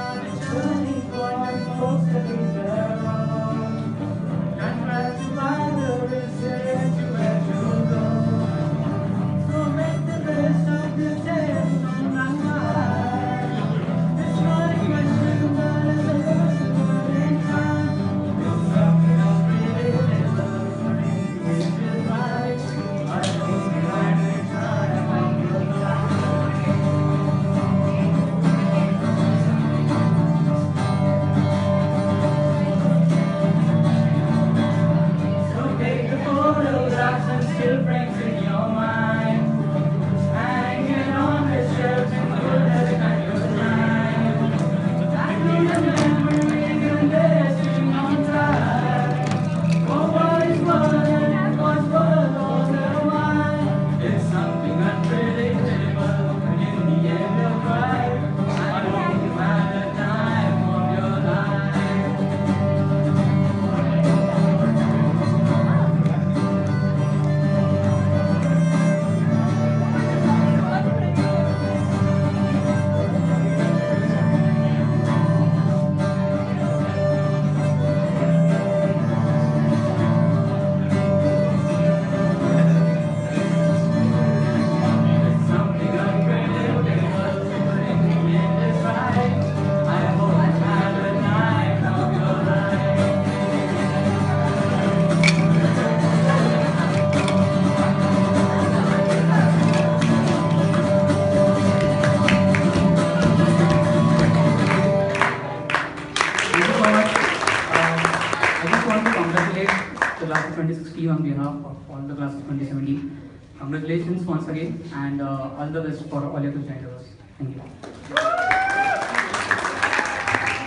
the class of 2016 on behalf of all the class of 2017. Congratulations once again, and all the best for all your future endeavors. Thank you.